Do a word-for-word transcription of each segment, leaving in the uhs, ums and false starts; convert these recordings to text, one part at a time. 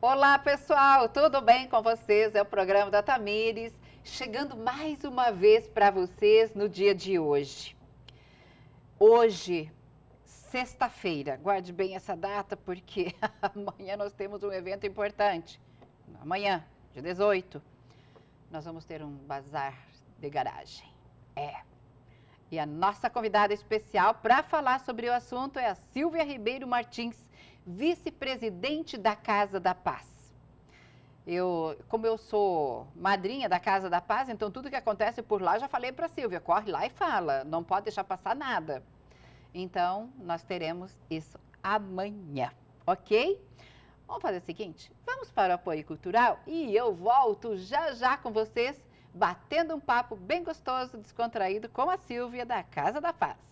Olá, pessoal, tudo bem com vocês? É o programa da Tamires, chegando mais uma vez para vocês no dia de hoje. Hoje, sexta-feira, guarde bem essa data porque amanhã nós temos um evento importante. Amanhã, dia dezoito, nós vamos ter um bazar de garagem. É. E a nossa convidada especial para falar sobre o assunto é a Silvia Ribeiro Martins, vice-presidente da Casa da Paz. Eu, como eu sou madrinha da Casa da Paz, então tudo que acontece por lá, eu já falei para a Silvia, corre lá e fala, não pode deixar passar nada. Então, nós teremos isso amanhã, ok? Vamos fazer o seguinte, vamos para o apoio cultural e eu volto já já com vocês, batendo um papo bem gostoso, descontraído com a Silvia da Casa da Paz.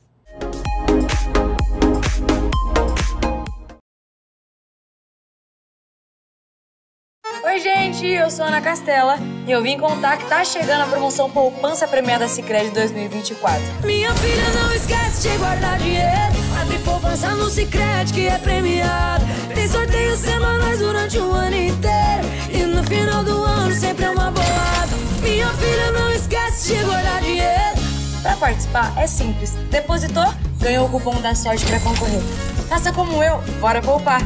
Oi gente, eu sou a Ana Castela e eu vim contar que tá chegando a promoção Poupança Premiada Sicredi dois mil e vinte e quatro. Minha filha, não esquece de guardar dinheiro, abre poupança no Sicredi que é premiado. Tem sorteios semanais durante o ano inteiro e no final do ano sempre é uma bolada. Minha filha, não esquece de guardar dinheiro. Para participar é simples, depositou, ganhou o cupom da sorte para concorrer. Faça como eu, bora poupar!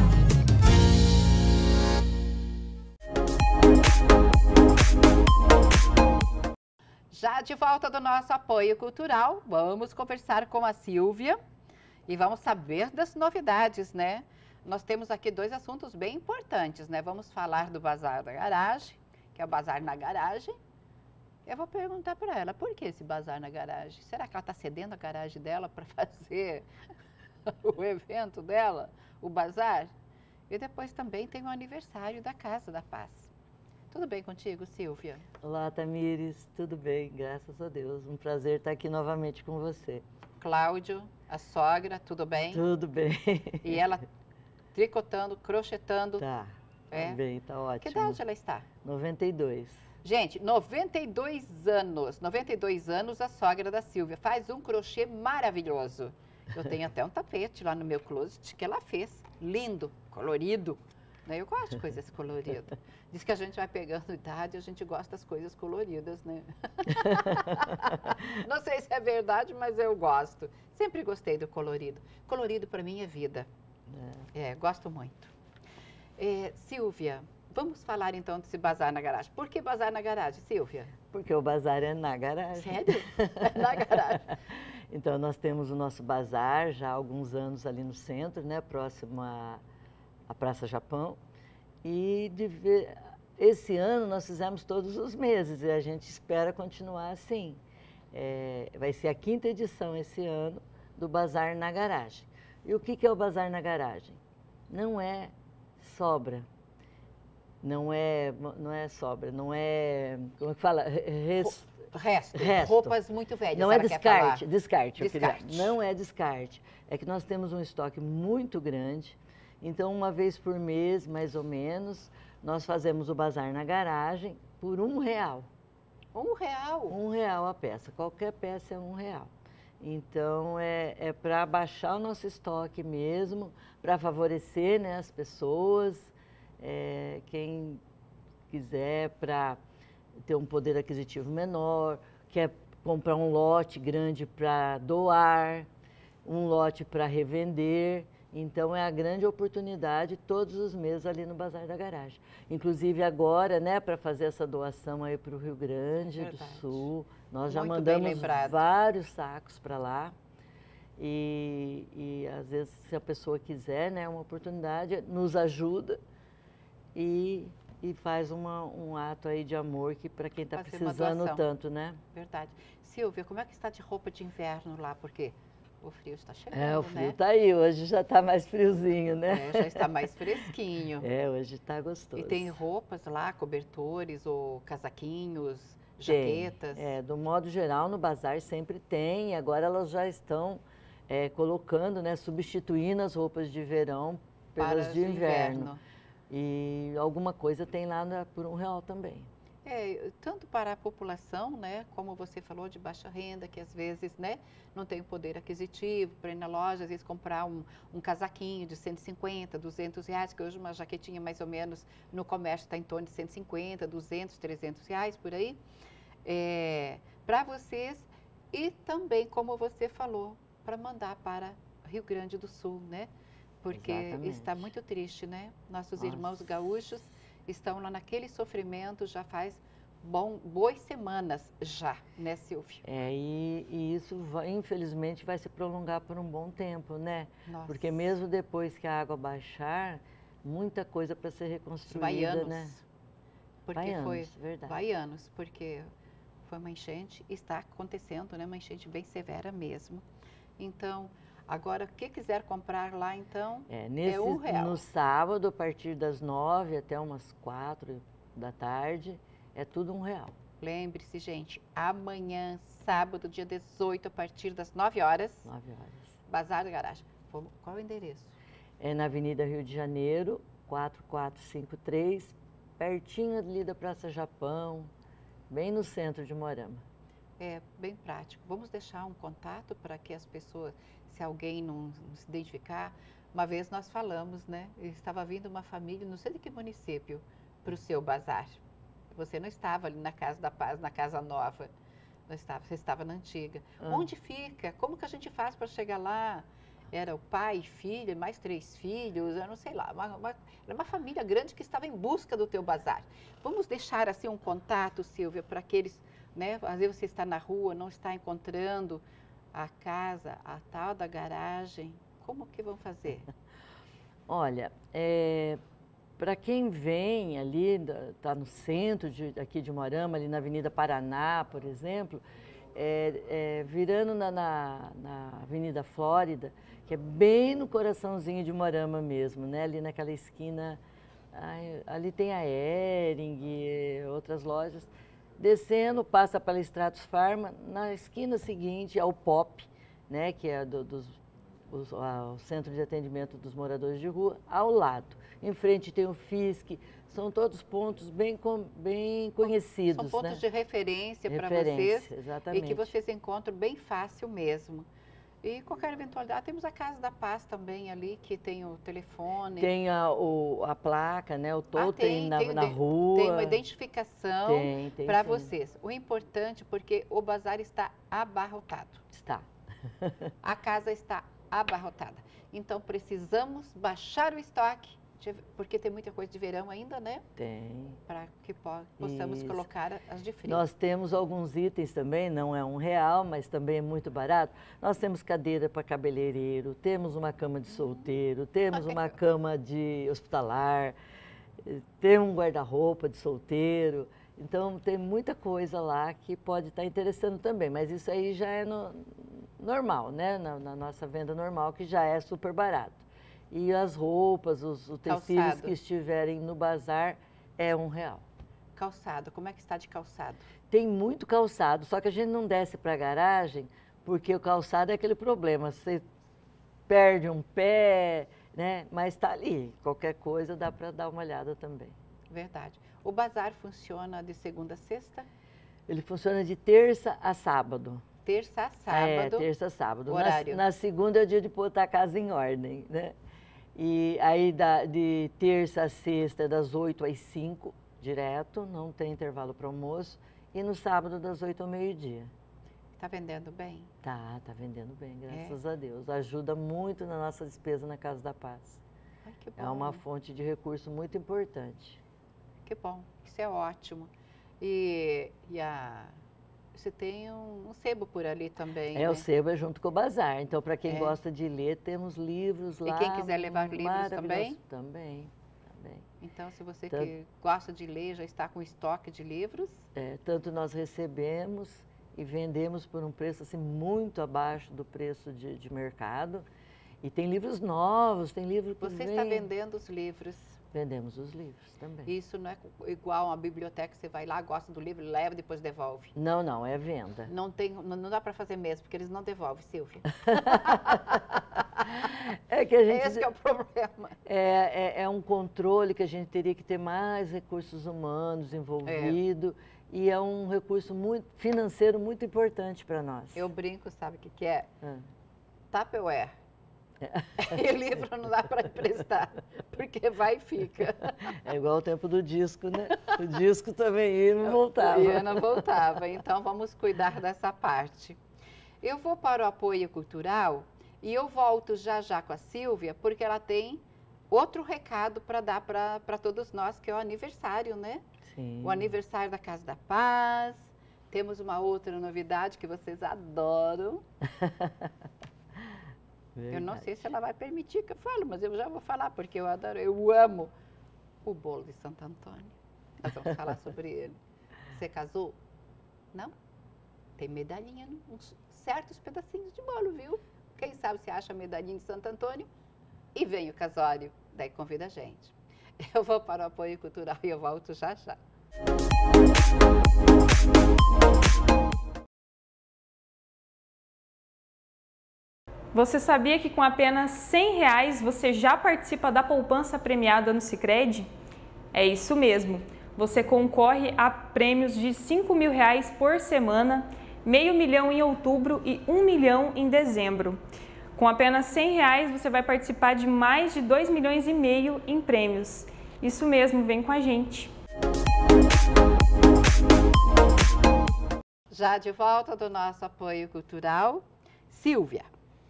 Já de volta do nosso apoio cultural, vamos conversar com a Silvia e vamos saber das novidades, né? Nós temos aqui dois assuntos bem importantes, né? Vamos falar do Bazar da Garagem, que é o Bazar na Garagem. Eu vou perguntar para ela, por que esse Bazar na Garagem? Será que ela está cedendo a garagem dela para fazer o evento dela, o Bazar? E depois também tem o aniversário da Casa da Paz. Tudo bem contigo, Silvia? Olá, Tamires. Tudo bem, graças a Deus. Um prazer estar aqui novamente com você. Cláudio, a sogra, tudo bem? Tudo bem. E ela tricotando, crochetando. Tá, é? tá bem, tá ótimo. Que idade ela está? noventa e dois. Gente, noventa e dois anos. noventa e dois anos a sogra da Silvia. Faz um crochê maravilhoso. Eu tenho até um tapete lá no meu closet que ela fez. Lindo, colorido. Eu gosto de coisas coloridas. Diz que a gente vai pegando idade e a gente gosta das coisas coloridas, né? Não sei se é verdade, mas eu gosto. Sempre gostei do colorido. Colorido para mim é vida. É, é gosto muito. É, Silvia, vamos falar então desse bazar na garagem. Por que bazar na garagem, Silvia? Porque o bazar é na garagem. Sério? Na garagem. Então, nós temos o nosso bazar já há alguns anos ali no centro, né? Próximo a... a Praça Japão, e de ver, esse ano nós fizemos todos os meses e a gente espera continuar assim. É, vai ser a quinta edição esse ano do Bazar na Garagem. E o que, que é o Bazar na Garagem? Não é sobra, não é, não é sobra, não é, como é que fala? Res, resto, resto, roupas muito velhas. Não é descarte, descarte, descarte. Queria, não é descarte. É que nós temos um estoque muito grande. Então, uma vez por mês, mais ou menos, nós fazemos o bazar na garagem por um real. Um real? Um real a peça. Qualquer peça é um real. Então, é, é para baixar o nosso estoque mesmo, para favorecer, né, as pessoas, é, quem quiser para ter um poder aquisitivo menor, quer comprar um lote grande para doar, um lote para revender. Então, é a grande oportunidade todos os meses ali no Bazar da Garagem. Inclusive agora, né, para fazer essa doação aí para o Rio Grande Verdade. do Sul, nós já Muito mandamos vários sacos para lá. E, e, às vezes, se a pessoa quiser, né, uma oportunidade, nos ajuda e, e faz uma, um ato aí de amor que para quem está precisando tanto, né? Verdade. Silvia, como é que está de roupa de inverno lá? Por quê? O frio está chegando, É, o frio está né? aí, hoje já está mais friozinho, né? É, já está mais fresquinho. É, hoje está gostoso. E tem roupas lá, cobertores ou casaquinhos, jaquetas? Tem. É, do modo geral, no bazar sempre tem, agora elas já estão é, colocando, né, substituindo as roupas de verão pelas Para de inverno. inverno. E alguma coisa tem lá na, por um real também. É, tanto para a população, né, como você falou, de baixa renda, que às vezes, né, não tem o poder aquisitivo para ir na loja, às vezes comprar um, um casaquinho de cento e cinquenta, duzentos reais, que hoje uma jaquetinha mais ou menos no comércio está em torno de cento e cinquenta, duzentos, trezentos reais por aí, é, para vocês e também, como você falou, para mandar para Rio Grande do Sul, né, porque Exatamente. está muito triste, né, nossos Nossa. irmãos gaúchos estão lá naquele sofrimento já faz bom, boas semanas já, né, Silvia? É, e, e isso, vai, infelizmente, vai se prolongar por um bom tempo, né? Nossa. Porque mesmo depois que a água baixar, muita coisa para ser reconstruída, Vai anos, né? porque Vai foi, anos, verdade. vai anos, porque foi uma enchente, está acontecendo, né, uma enchente bem severa mesmo. Então, agora, o que quiser comprar lá, então, É, nesse, é um real. No sábado, a partir das nove até umas quatro da tarde, é tudo um real. Lembre-se, gente, amanhã, sábado, dia dezoito, a partir das nove horas, Nove horas. Bazar da Garagem. Qual é o endereço? É na Avenida Rio de Janeiro, quatro quatro cinco três, pertinho ali da Praça Japão, bem no centro de Moarama. É bem prático. Vamos deixar um contato para que as pessoas, se alguém não, não se identificar, uma vez nós falamos, né? Estava vindo uma família, não sei de que município, para o seu bazar. Você não estava ali na Casa da Paz, na Casa Nova. Não estava, você estava na antiga. Ah. Onde fica? Como que a gente faz para chegar lá? Era o pai, filha, mais três filhos, eu não sei lá. Uma, uma, era uma família grande que estava em busca do teu bazar. Vamos deixar assim um contato, Silvia, para aqueles, né? Às vezes você está na rua, não está encontrando a casa, a tal da garagem. Como que vão fazer? Olha, é, para quem vem ali, está no centro de, aqui de Moarama, ali na Avenida Paraná, por exemplo, é, é, virando na, na, na Avenida Flórida, que é bem no coraçãozinho de Moarama mesmo, né? Ali naquela esquina, ai, ali tem a Hering, outras lojas. Descendo, passa pela Stratos Farma, na esquina seguinte é o Pop, né? Que é do, dos, os, a, o Centro de Atendimento dos Moradores de Rua, ao lado. Em frente tem o F I S C, são todos pontos bem, com, bem conhecidos. São pontos né? de referência para Referência, vocês exatamente. e que vocês encontram bem fácil mesmo. E qualquer eventualidade, temos a Casa da Paz também ali, que tem o telefone. Tem a, o, a placa, né? O totem ah, tem, na, tem, na rua. Tem uma identificação para sim. vocês. O importante, porque o bazar está abarrotado. Está. A casa está abarrotada. Então, precisamos baixar o estoque, porque tem muita coisa de verão ainda, né? Tem. Para que po possamos Isso. colocar as de frio. Nós temos alguns itens também, não é um real, mas também é muito barato. Nós temos cadeira para cabeleireiro, temos uma cama de solteiro, temos uma cama de hospitalar, temos um guarda-roupa de solteiro. Então, tem muita coisa lá que pode estar interessando também, mas isso aí já é no, normal, né? Na, na nossa venda normal, que já é super barato. E as roupas, os, os tecidos Calçado. que estiverem no bazar é um real. Calçado, como é que está de calçado? Tem muito calçado, só que a gente não desce para a garagem, porque o calçado é aquele problema, você perde um pé, né? Mas está ali, qualquer coisa dá para dar uma olhada também. Verdade. O bazar funciona de segunda a sexta? Ele funciona de terça a sábado. Terça a sábado. É, terça a sábado. Horário. Na, na segunda é o dia de botar a casa em ordem, né? E aí da, de terça a sexta, das oito às cinco, direto, não tem intervalo para almoço. E no sábado, das oito ao meio-dia. Está vendendo bem? Tá, tá vendendo bem, graças É. a Deus. Ajuda muito na nossa despesa na Casa da Paz. Ai, que bom. É uma fonte de recurso muito importante. Que bom, isso é ótimo. E, e a, você tem um, um sebo por ali também, É, né? o sebo é junto com o bazar. Então, para quem É. gosta de ler, temos livros lá. quem quiser levar livros maravilhosos. também? Também, também. Então, se você Tanto- que gosta de ler, já está com estoque de livros, É, tanto nós recebemos e vendemos por um preço assim, muito abaixo do preço de, de mercado. E tem livros novos, tem livro que você vem... está vendendo os livros. Vendemos os livros também. Isso não é igual a uma biblioteca, você vai lá, gosta do livro, leva e depois devolve. Não, não, é venda. Não, tem, não, não dá para fazer mesmo, porque eles não devolvem, Silvia. É que a gente, Esse que é o problema. É, é, é um controle que a gente teria que ter mais recursos humanos envolvidos. É. E é um recurso muito, financeiro muito importante para nós. Eu brinco, sabe o que, que é? Ah. Tupperware. E o livro não dá para emprestar, porque vai e fica. É igual o tempo do disco, né? O disco também ia e não voltava. Ia e não voltava. Então, vamos cuidar dessa parte. Eu vou para o apoio cultural e eu volto já já com a Silvia, porque ela tem outro recado para dar para todos nós, que é o aniversário, né? Sim. O aniversário da Casa da Paz. Temos uma outra novidade que vocês adoram. Eu não sei se ela vai permitir que eu fale, mas eu já vou falar, porque eu adoro, eu amo o bolo de Santo Antônio. Nós vamos falar sobre ele. Você casou? Não? Tem medalhinha, uns certos pedacinhos de bolo, viu? Quem sabe se acha a medalhinha de Santo Antônio e vem o casório, daí convida a gente. Eu vou para o apoio cultural e eu volto já já. Você sabia que com apenas cem reais você já participa da poupança premiada no Sicredi? É isso mesmo, você concorre a prêmios de cinco mil reais por semana, meio milhão em outubro e um milhão em dezembro. Com apenas cem reais você vai participar de mais de dois milhões e meio em prêmios. Isso mesmo, vem com a gente. Já de volta do nosso apoio cultural, Silvia.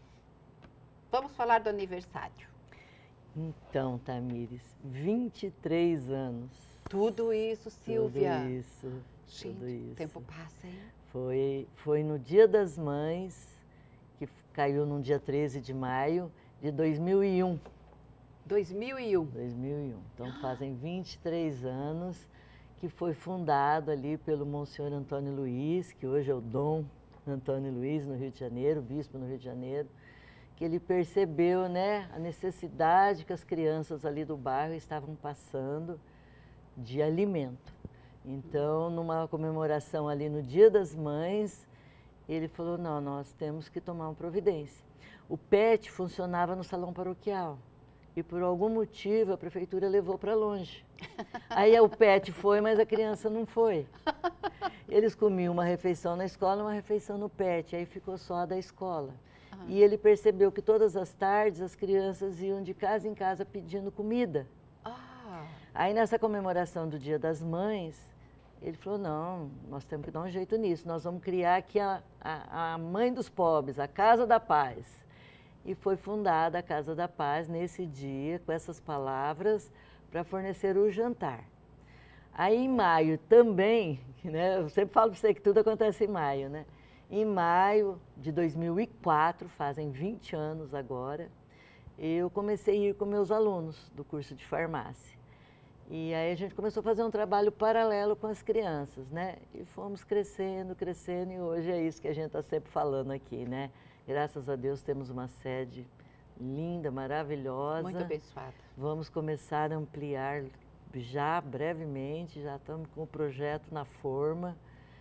Vamos falar do aniversário. Então, Tamires, vinte e três anos. Tudo isso, Silvia. Tudo isso. Gente, tudo isso. O tempo passa, hein? Foi, foi no Dia das Mães, que caiu no dia treze de maio de dois mil e um. dois mil e um. dois mil e um. Então, fazem vinte e três anos que foi fundado ali pelo Monsenhor Antônio Luiz, que hoje é o Dom Antônio Luiz, no Rio de Janeiro, bispo no Rio de Janeiro, que ele percebeu, né, a necessidade que as crianças ali do bairro estavam passando de alimento. Então, numa comemoração ali no Dia das Mães, ele falou, não, nós temos que tomar uma providência. O P E T funcionava no salão paroquial e por algum motivo a prefeitura levou para longe. Aí o P E T foi, mas a criança não foi. Eles comiam uma refeição na escola e uma refeição no P E T, aí ficou só a da escola. Uhum. E ele percebeu que todas as tardes as crianças iam de casa em casa pedindo comida. Ah. Aí nessa comemoração do Dia das Mães, ele falou, não, nós temos que dar um jeito nisso, nós vamos criar aqui a, a, a Mãe dos Pobres, a Casa da Paz. E foi fundada a Casa da Paz nesse dia, com essas palavras, para fornecer o jantar. Aí em maio também, né, eu sempre falo para você que tudo acontece em maio, né? Em maio de dois mil e quatro, fazem vinte anos agora, eu comecei a ir com meus alunos do curso de farmácia. E aí a gente começou a fazer um trabalho paralelo com as crianças, né? E fomos crescendo, crescendo, e hoje é isso que a gente está sempre falando aqui, né? Graças a Deus temos uma sede linda, maravilhosa. Muito abençoada. Vamos começar a ampliar já brevemente, já estamos com o projeto na forma.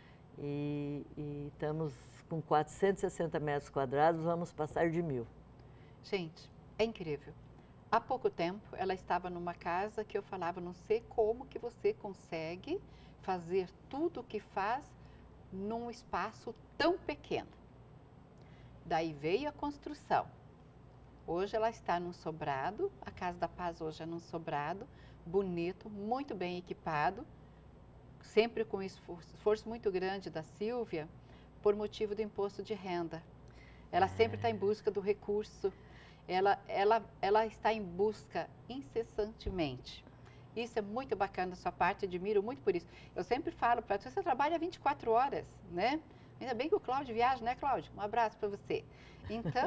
E, e estamos com quatrocentos e sessenta metros quadrados, vamos passar de mil. Gente, é incrível. Há pouco tempo, ela estava numa casa que eu falava, não sei como que você consegue fazer tudo o que faz num espaço tão pequeno. Daí veio a construção. Hoje ela está num sobrado, a Casa da Paz hoje é num sobrado, bonito, muito bem equipado, sempre com esforço, esforço muito grande da Silvia, por motivo do imposto de renda. Ela sempre está em busca do recurso, ela, ela, ela está em busca incessantemente. Isso é muito bacana da sua parte, admiro muito por isso. Eu sempre falo para você, você trabalha vinte e quatro horas, né? Ainda bem que o Cláudio viaja, né, Cláudio? Um abraço para você. Então,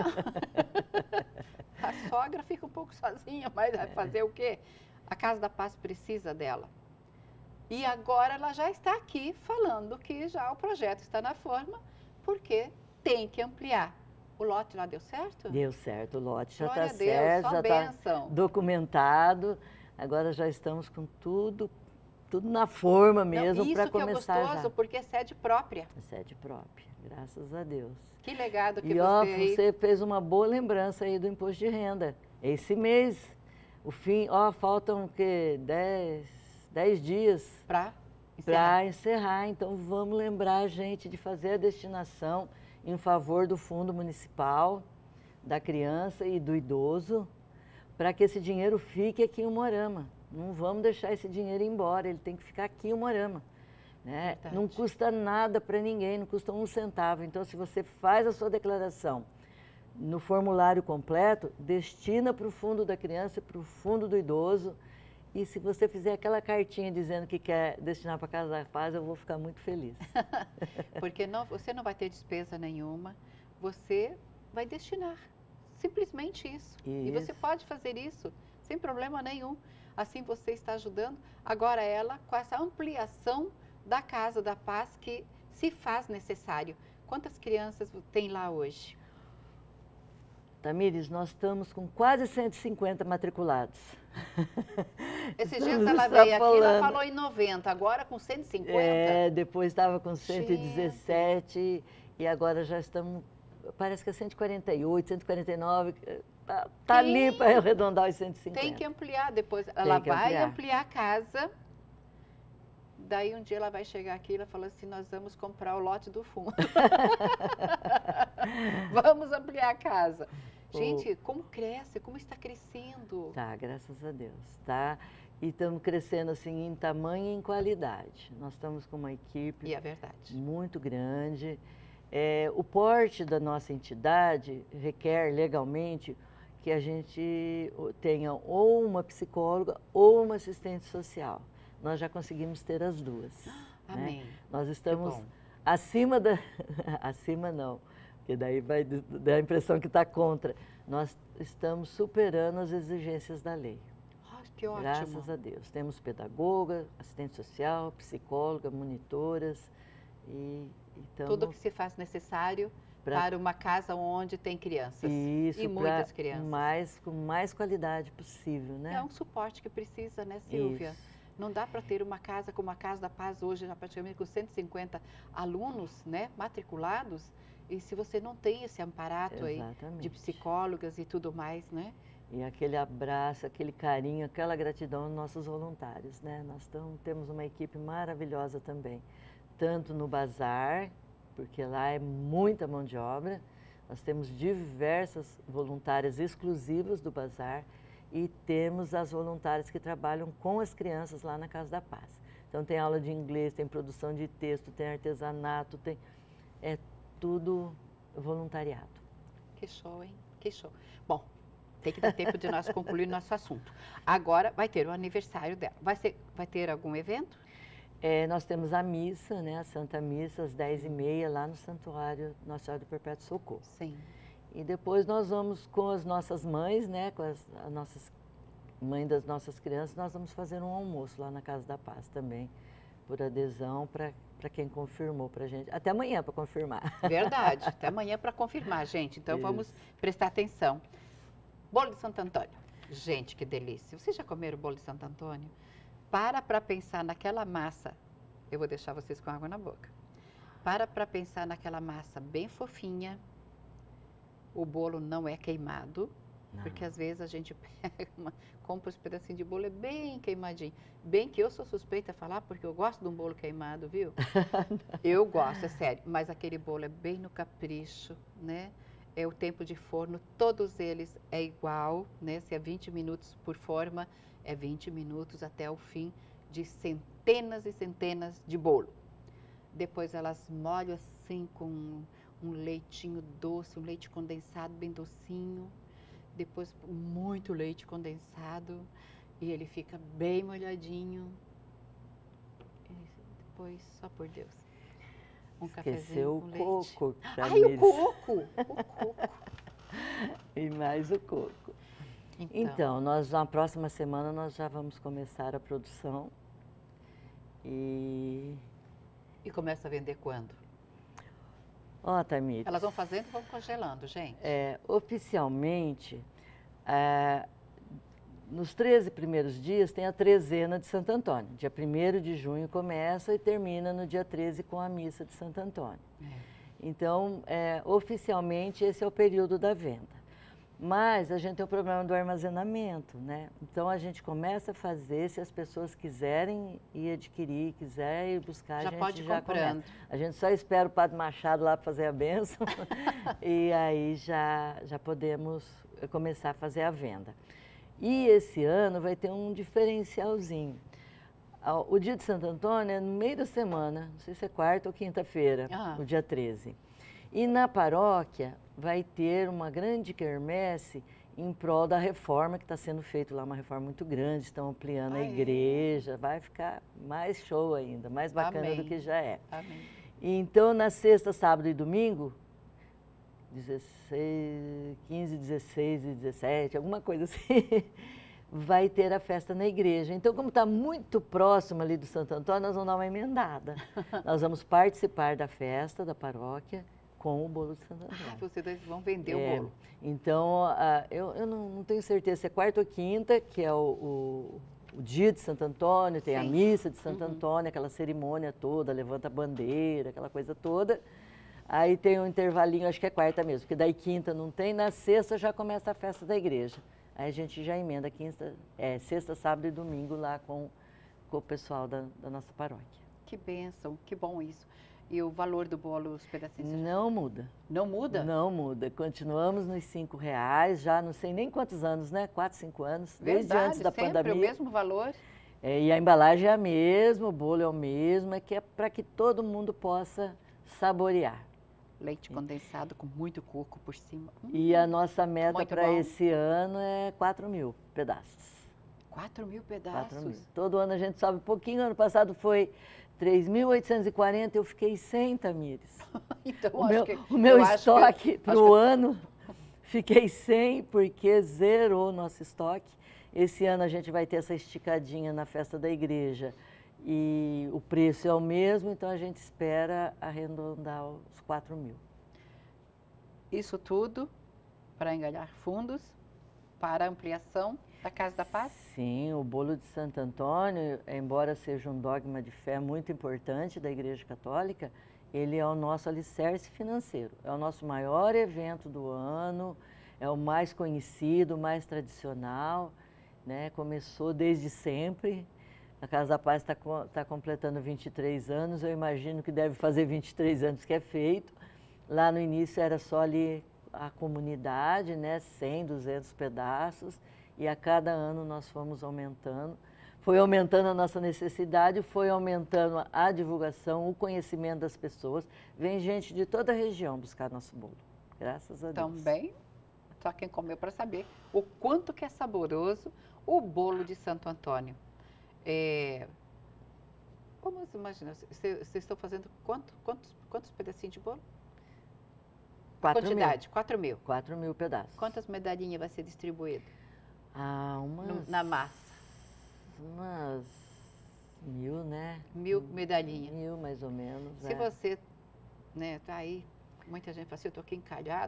a sogra fica um pouco sozinha, mas vai fazer o quê? A Casa da Paz precisa dela. E agora ela já está aqui falando que já o projeto está na forma, porque tem que ampliar. O lote lá deu certo? Deu certo, o lote já Glória está a Deus, certo, só já bênção. está documentado. Agora já estamos com tudo, tudo na forma mesmo para começar já. Isso que é gostoso, já. porque é sede própria. É sede própria, graças a Deus. Que legado que e, você... ó, aí... você fez uma boa lembrança aí do imposto de renda. Esse mês, o fim, ó, faltam o quê? Dez, dez dias para encerrar. Para encerrar. Então, vamos lembrar a gente de fazer a destinação em favor do Fundo Municipal, da criança e do idoso, para que esse dinheiro fique aqui em Umuarama. Não vamos deixar esse dinheiro ir embora, ele tem que ficar aqui em Umuarama. Né? Não custa nada para ninguém, não custa um centavo. Então, se você faz a sua declaração no formulário completo, destina para o fundo da criança e para o fundo do idoso. E se você fizer aquela cartinha dizendo que quer destinar para Casa da Paz, eu vou ficar muito feliz. Porque não, você não vai ter despesa nenhuma, você vai destinar. Simplesmente isso. isso. E você pode fazer isso sem problema nenhum. Assim você está ajudando. Agora ela, com essa ampliação da Casa da Paz, que se faz necessário. Quantas crianças tem lá hoje? Tamires, nós estamos com quase cento e cinquenta matriculados. Esses dias ela veio aqui, ela falou em noventa, agora com cento e cinquenta? É, depois estava com cento e dezessete. Gente. E agora já estamos, parece que é cento e quarenta e oito, cento e quarenta e nove, tá, tá ali para arredondar os cento e cinquenta. Tem que ampliar depois, ela vai ampliar. ampliar a casa. Daí um dia ela vai chegar aqui e ela fala assim, nós vamos comprar o lote do fundo. Vamos ampliar a casa. Gente, como cresce, como está crescendo. Tá, graças a Deus, tá? E estamos crescendo assim em tamanho e em qualidade. Nós estamos com uma equipe e é verdade. muito grande. É, o porte da nossa entidade requer legalmente que a gente tenha ou uma psicóloga ou uma assistente social. Nós já conseguimos ter as duas. Amém. Né? Nós estamos acima da... acima não, porque daí vai dar a impressão que está contra. Nós estamos superando as exigências da lei. Oh, que ótimo. Graças a Deus. Temos pedagoga, assistente social, psicóloga, monitoras e... Então, tudo que se faz necessário pra, para uma casa onde tem crianças. Isso, e muitas crianças. Mais, com mais qualidade possível, né? É um suporte que precisa, né, Silvia? Isso. Não dá para ter uma casa como a Casa da Paz hoje, praticamente com cento e cinquenta alunos, né, matriculados, e se você não tem esse amparato Exatamente. aí de psicólogas e tudo mais, né? E aquele abraço, aquele carinho, aquela gratidão aos nossos voluntários, né? Nós tamo, temos uma equipe maravilhosa também, tanto no bazar, porque lá é muita mão de obra, nós temos diversas voluntárias exclusivas do bazar, e temos as voluntárias que trabalham com as crianças lá na Casa da Paz. Então tem aula de inglês, tem produção de texto, tem artesanato, tem... é tudo voluntariado. Que show, hein? Que show. Bom, tem que dar tempo de nós concluir nosso assunto. Agora vai ter o aniversário dela. Vai, ser, vai ter algum evento? É, nós temos a missa, né, a Santa Missa, às dez e meia, lá no Santuário Nossa Senhora do Perpétuo Socorro. Sim. E depois nós vamos com as nossas mães, né, com as, as nossas mães das nossas crianças, nós vamos fazer um almoço lá na Casa da Paz também, por adesão, para quem confirmou para a gente. Até amanhã para confirmar. Verdade, até amanhã para confirmar, gente. Então, Isso. vamos prestar atenção. Bolo de Santo Antônio. Gente, que delícia. Vocês já comeram bolo de Santo Antônio? Para para pensar naquela massa. Eu vou deixar vocês com água na boca. Para para pensar naquela massa bem fofinha. O bolo não é queimado, não. Porque às vezes a gente pega uma, compra os pedacinhos de bolo, é bem queimadinho. Bem que eu sou suspeita a falar, porque eu gosto de um bolo queimado, viu? Eu gosto, é sério. Mas aquele bolo é bem no capricho, né? É o tempo de forno, todos eles é igual, né? Se é vinte minutos por forma, é vinte minutos até o fim de centenas e centenas de bolo. Depois elas molham assim com um leitinho doce, um leite condensado bem docinho, depois muito leite condensado e ele fica bem molhadinho. E depois, só por Deus, um Esqueceu cafezinho com o leite. coco. Ai, o coco! O coco! E mais o coco. Então, então, nós na próxima semana nós já vamos começar a produção e... E começa a vender quando? Ó, oh, Tamires. Elas vão fazendo e vão congelando, gente. É, oficialmente, é, nos treze primeiros dias tem a trezena de Santo Antônio. Dia primeiro de junho começa e termina no dia treze com a missa de Santo Antônio. É. Então, é, oficialmente, esse é o período da venda. Mas a gente tem o problema do armazenamento, né? Então, a gente começa a fazer, se as pessoas quiserem ir adquirir, quiserem ir buscar, já a gente pode já comprando. Começa. A gente só espera o Padre Machado lá para fazer a bênção e aí já, já podemos começar a fazer a venda. E esse ano vai ter um diferencialzinho. O dia de Santo Antônio é no meio da semana, não sei se é quarta ou quinta-feira, ah. o dia treze. E na paróquia vai ter uma grande quermesse em prol da reforma, que está sendo feita lá, uma reforma muito grande, estão ampliando ah, a igreja, é. vai ficar mais show ainda, mais bacana Amém. do que já é. Amém. Então, na sexta, sábado e domingo, dezesseis, quinze, dezesseis e dezessete, alguma coisa assim, vai ter a festa na igreja. Então, como está muito próximo ali do Santo Antônio, nós vamos dar uma emendada. Nós vamos participar da festa da paróquia com o bolo de Santo Antônio. Ah, vocês vão vender é, o bolo. Então, uh, eu, eu não, não tenho certeza se é quarta ou quinta, que é o, o, o dia de Santo Antônio, tem Sim. a missa de Santo uhum. Antônio, aquela cerimônia toda, levanta a bandeira, aquela coisa toda. Aí tem um intervalinho, acho que é quarta mesmo, porque daí quinta não tem, na sexta já começa a festa da igreja. Aí a gente já emenda quinta, é, sexta, sábado e domingo lá com, com o pessoal da, da nossa paróquia. Que bênção, que bom isso. E o valor do bolo, os pedacinhos? Não muda. Não muda? Não muda. Continuamos nos cinco reais, já não sei nem quantos anos, né? Quatro, cinco anos, Verdade, desde antes da sempre pandemia. O mesmo valor? É, e a embalagem é a mesma, o bolo é o mesmo, é que é para que todo mundo possa saborear. Leite condensado com muito coco por cima. Hum, e a nossa meta para esse ano é quatro mil pedaços. quatro mil pedaços? quatro mil. Todo ano a gente sobe um pouquinho, ano passado foi três mil oitocentos e quarenta, eu fiquei sem, Tamires. Então, o, acho meu, que, o meu acho estoque que, para o que... ano, fiquei sem, porque zerou o nosso estoque. Esse ano a gente vai ter essa esticadinha na festa da igreja e o preço é o mesmo, então a gente espera arredondar os quatro mil. Isso tudo para engajar fundos para a ampliação da Casa da Paz? Sim, o bolo de Santo Antônio, embora seja um dogma de fé muito importante da Igreja Católica, ele é o nosso alicerce financeiro. É o nosso maior evento do ano, é o mais conhecido, mais tradicional, né? Começou desde sempre. A Casa da Paz está tá completando vinte e três anos, eu imagino que deve fazer vinte e três anos que é feito. Lá no início era só ali a comunidade, né? cem, duzentos pedaços. E a cada ano nós fomos aumentando, foi aumentando a nossa necessidade, foi aumentando a divulgação, o conhecimento das pessoas. Vem gente de toda a região buscar nosso bolo, graças a Deus. Também, só quem comeu para saber o quanto que é saboroso o bolo de Santo Antônio. É... Vamos imaginar, vocês estão fazendo quanto, quantos, quantos pedacinhos de bolo? Quatro Quantidade, mil. quatro mil. Quatro mil pedaços. Quantas medalhinhas vai ser distribuído? Ah, umas... No, na massa? Umas mil, né? Mil medalhinhas. Mil, mais ou menos. Se é. você, né, tá aí, muita gente fala assim, eu tô aqui encalhado.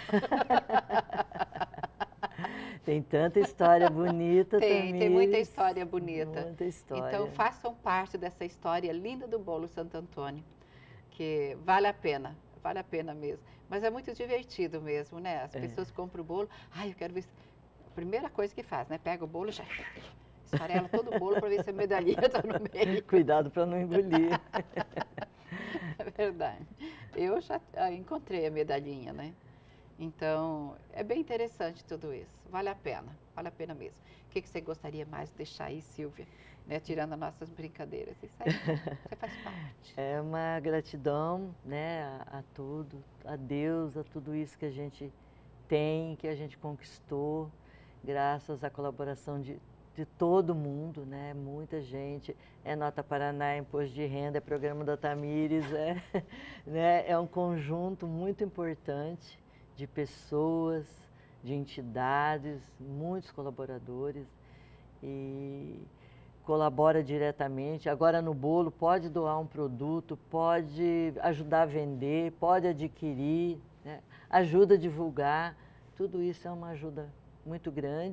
Tem tanta história bonita tem, também. Tem muita história bonita. Muita história. Então, façam parte dessa história linda do bolo Santo Antônio, que vale a pena, vale a pena mesmo. Mas é muito divertido mesmo, né? As pessoas é. compram o bolo, ai, eu quero ver... A primeira coisa que faz, né? Pega o bolo e já esfarela todo o bolo para ver se a medalhinha está no meio. Cuidado para não engolir. É verdade. Eu já encontrei a medalhinha, né? Então, é bem interessante tudo isso. Vale a pena, vale a pena mesmo. O que, que você gostaria mais de deixar aí, Silvia? Né? Tirando as nossas brincadeiras. Isso aí, você faz parte. É uma gratidão, né, a, a tudo, a Deus, a tudo isso que a gente tem, que a gente conquistou. Graças à colaboração de, de todo mundo, né? Muita gente, é Nota Paraná, Imposto de Renda, é Programa da Tamires, é, né? É um conjunto muito importante de pessoas, de entidades, muitos colaboradores e colabora diretamente. Agora no bolo pode doar um produto, pode ajudar a vender, pode adquirir, né? Ajuda a divulgar, tudo isso é uma ajuda muito grande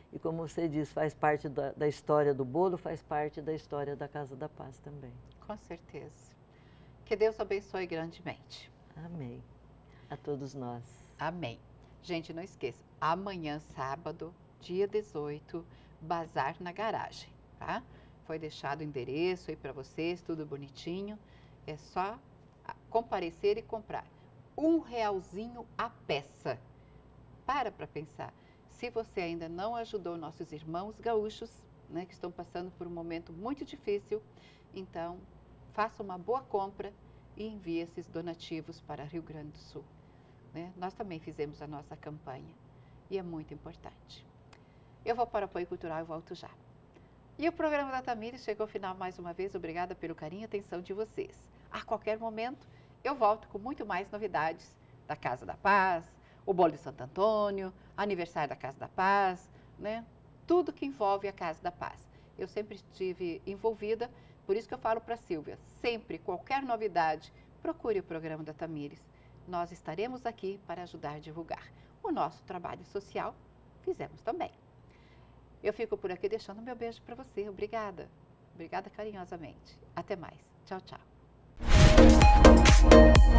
E como você diz, faz parte da, da história do bolo, faz parte da história da Casa da Paz também. Com certeza. Que Deus abençoe grandemente. Amém. A todos nós. Amém. Gente, não esqueça, amanhã, sábado, dia dezoito, bazar na garagem, tá? Foi deixado o endereço aí para vocês, tudo bonitinho. É só comparecer e comprar. Um realzinho a peça. Para para pensar. Se você ainda não ajudou nossos irmãos gaúchos, né, que estão passando por um momento muito difícil, então faça uma boa compra e envie esses donativos para Rio Grande do Sul. Né? Nós também fizemos a nossa campanha e é muito importante. Eu vou para o apoio cultural e volto já. E o programa da Tamires chegou ao final mais uma vez. Obrigada pelo carinho e atenção de vocês. A qualquer momento eu volto com muito mais novidades da Casa da Paz, o bolo de Santo Antônio, aniversário da Casa da Paz, né? Tudo que envolve a Casa da Paz. Eu sempre estive envolvida, por isso que eu falo para a Silvia, sempre, qualquer novidade, procure o programa da Tamires. Nós estaremos aqui para ajudar a divulgar. O nosso trabalho social fizemos também. Eu fico por aqui deixando meu beijo para você. Obrigada. Obrigada carinhosamente. Até mais. Tchau, tchau.